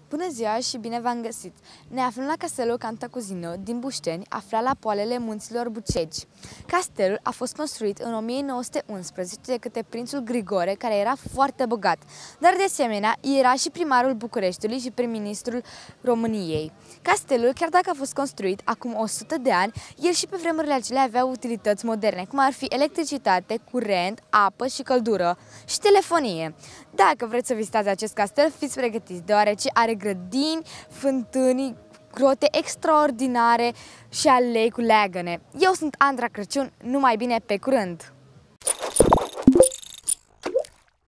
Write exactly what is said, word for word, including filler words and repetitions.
Bună ziua și bine v-am găsit! Ne aflăm la Castelul Cantacuzino din Bușteni, aflat la poalele munților Bucegi. Castelul a fost construit în o mie nouă sute unsprezece de către prințul Grigore, care era foarte bogat, dar de asemenea era și primarul Bucureștiului și prim-ministrul României. Castelul, chiar dacă a fost construit acum o sută de ani, el și pe vremurile acelea avea utilități moderne, cum ar fi electricitate, curent, apă și căldură și telefonie. Dacă vreți să vizitați acest castel, fiți pregătiți, deoarece are grădini, fântâni, grote extraordinare și alei cu leagăne. Eu sunt Andra Crăciun, numai bine, pe curând!